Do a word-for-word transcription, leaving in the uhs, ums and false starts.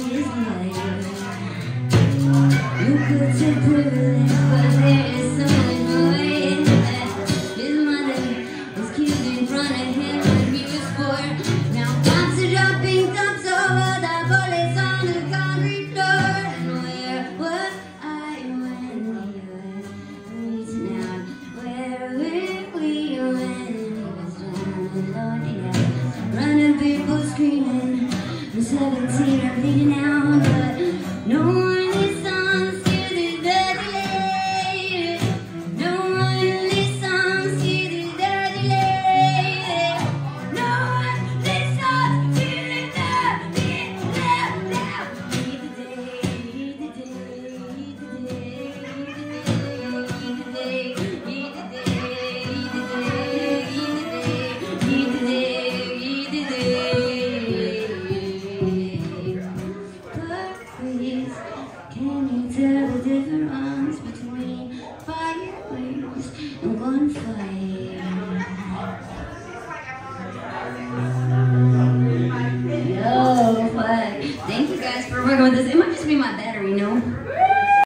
is life. You could take privilege, but there is so much more in that. His mother was killed in front of him when he was four. Now cops are dropping tops over the bullets on the concrete floor. And where was I when he was reaching out? Where were we when he was drowning? Lord, yeah. Running, people screaming. I'm seventeen, I'm bleeding out, but no one listens to this dirty lady. No one listens to this dirty lady. No one listens to this dirty Can you tell the difference between fireworks and gunfire? Oh, fuck. Thank you guys for working with this. It might just be my battery, you know?